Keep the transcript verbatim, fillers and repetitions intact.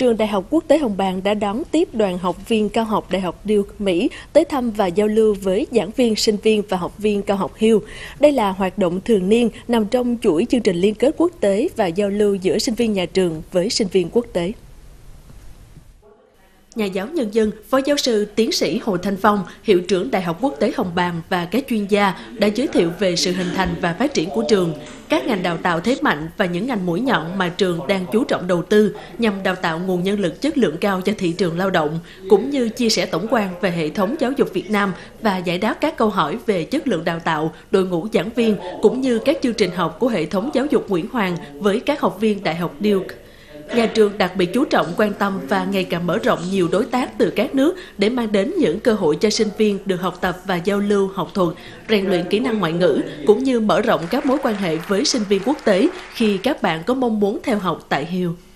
trường Đại học Quốc tế Hồng Bàng đã đón tiếp đoàn học viên cao học Đại học Duke, Mỹ tới thăm và giao lưu với giảng viên, sinh viên và học viên cao học Hill. Đây là hoạt động thường niên nằm trong chuỗi chương trình liên kết quốc tế và giao lưu giữa sinh viên nhà trường với sinh viên quốc tế. Nhà giáo nhân dân, Phó giáo sư tiến sĩ Hồ Thanh Phong, Hiệu trưởng Đại học Quốc tế Hồng Bàng và các chuyên gia đã giới thiệu về sự hình thành và phát triển của trường, các ngành đào tạo thế mạnh và những ngành mũi nhọn mà trường đang chú trọng đầu tư nhằm đào tạo nguồn nhân lực chất lượng cao cho thị trường lao động, cũng như chia sẻ tổng quan về hệ thống giáo dục Việt Nam và giải đáp các câu hỏi về chất lượng đào tạo, đội ngũ giảng viên, cũng như các chương trình học của hệ thống giáo dục Nguyễn Hoàng với các học viên Đại học Duke. Nhà trường đặc biệt chú trọng quan tâm và ngày càng mở rộng nhiều đối tác từ các nước để mang đến những cơ hội cho sinh viên được học tập và giao lưu học thuật, rèn luyện kỹ năng ngoại ngữ, cũng như mở rộng các mối quan hệ với sinh viên quốc tế khi các bạn có mong muốn theo học tại Hill.